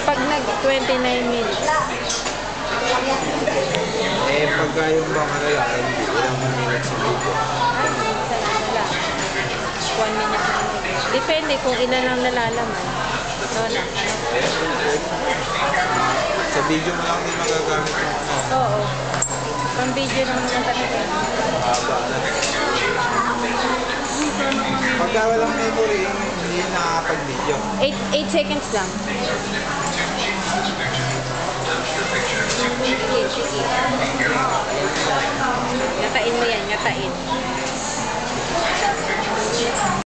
Pag nag 29 minutes. Eh, pagka yung mga lalaki, ilang minutes sa video. Minsan wala. 1 minute lang. Depende kung ilan ang nalalaman. Lola, ano? Sa video mo lang din magagamit yung ano. Oo. Pang video lang naman talaga. Haba na. Pagka walang memory, hindi nakakapag-video. 8 seconds lang. Sige, sige. Ngatain mo yan, ngatain.